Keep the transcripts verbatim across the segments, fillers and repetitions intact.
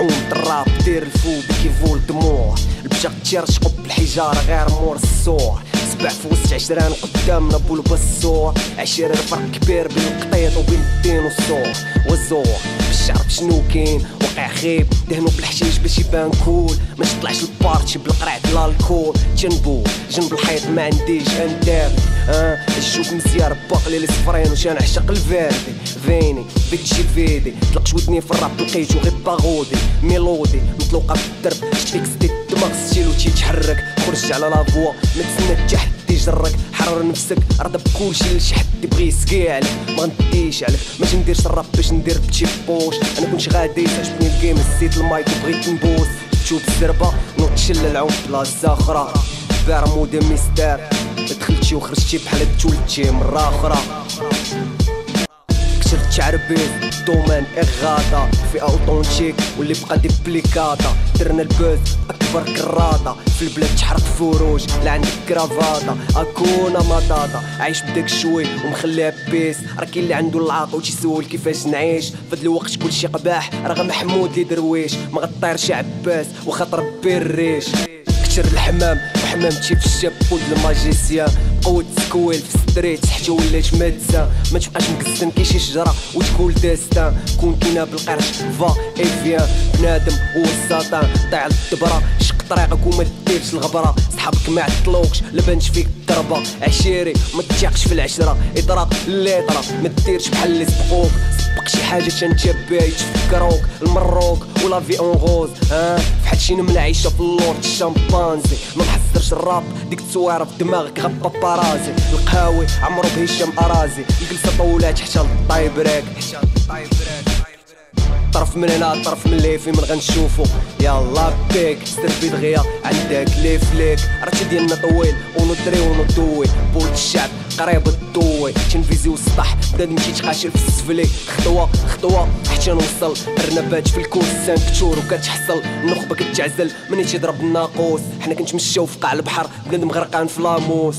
اف اومت راب دير الفوبي كي فولدمور البجاغت تيرشقو بالحجاره غير مور السور سبع فوست عشران قدامنا بولباسور عشرين فرق كبير بين القطيط وبين الدينوسور والزور باش تعرف شنو كاين وقع خيب دهنو بالحشيش باش يبان كول ما تطلعش البارتي بالقرعه الالكول جنبو جنب الحيط ما عنديش انترديت اه الجوك مزيان باقلي لي سفرين وش نعشق الفيردي فيني فيتشي فيدي طلقت ودني في الراب لقيتو غير باغودي ميلودي مطلوقه في الدرب اكستي الدماغ ستيلو تيتحرك خرجت على لافوا ما تسنى حتى حد يجرك حرر نفسك رضى بكلشي لشي حد يبغي يسقي عليك ما غنديش عليك ماشي نديرش الراب باش ندير بتشي بوش انا كنت غادي عجبني الجيم نسيت المايك وبغيت نبوس تشوف الزربه نوض تشل العود بلاصه اخرى برمودا ميستر دخلتي وخرجتي بحال تولدتي مرة اخرى كسرت عربي دومان اغاطا في اوتونتيك واللي بقى ديبليكاتا درنا البوز اكبر كراطه في البلاد تحرق فروج لا عندك كرافاطه اكونا مطاطا عايش بداك شوي ومخليها بيس راه كاين اللي عنده العاقه وتيسول كيفاش نعيش فهاد الوقت كلشي قباح راه محمود لي درويش ما غطيرش عباس وخاطر ربي الريش كتر الحمام وحمامتي في الشاب ولد الماجيسيان قوة سكويل في ستريت حتى ولات مادسة ما تبقاش مقسم كي شي شجرة وتقول داستان كون كينا بالقرش فا اي فيان بنادم هو الساطان طيع الدبرة شق طريقك وما ديرش الغبرة صحابك ما عطلوكش لبانش فيك الضربة عشيري ما تثيقش في العشرة اضراق الليطرة ما ديرش بحال اللي سبقوك سبق شي حاجة تنتبه يتفكروك المروك ولا في اون غوز ها فحال شي نملة عايشة في اللورد الشامبانزي ما محسرش الراب ديك التصويرة في دماغك غا بابارازي القهاوي عمرو بهشام ارازي الجلسة طولات حتى للطايبريك طرف من هنا طرف من ليفي من غنشوفو يلا بيك ستربي دغيا عندك لي فليك راه ديالنا طويل ونضري ونضوي بولد الشعب قريب الضوي تنفيزيو السطح بنادم كيتقاشر في السفلي خطوه خطوه حتى نوصل ارنبات في الكوس سانكتور وكتحصل النخبه كتعزل مني تيضرب الناقوس حنا كنتمشاو في قاع البحر بنادم غرقان في لاموس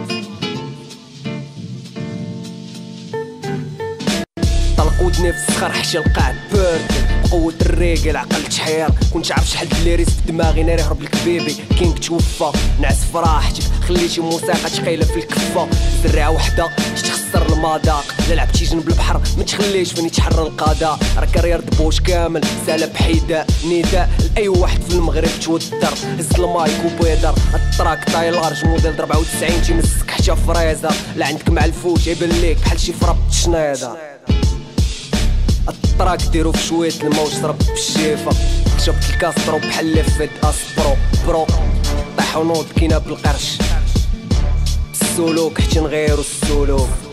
طلق ودني في الصخر حتى القاع بارد بقوة الريق العقل تحير كنت عارف شحال الليريس في دماغي ناري هرب الكبيبي كاين توفى نعس في راحتك خليتي موسيقى تقيله في الكفه زرعه وحده تخسر المذاق لا لعبتي جنب البحر ما تخليش فين يتحرر القضاء راه كارير دبوش كامل ساله بحيداء نداء لاي واحد في المغرب توتر هز المايك وبيدر التراك طايلارج موديل أربعة وتسعين تيمسك حتى فريزر لا عندك مع الفوج يبان ليك بحال شي فراب شنيدر التراك ديرو في شوية الماء وشرب بالشيفة شفت الكاسترو بحال لفيد اسبرو برو طيح ونوض كينا بالقرش السلوك حتى نغيرو السلوك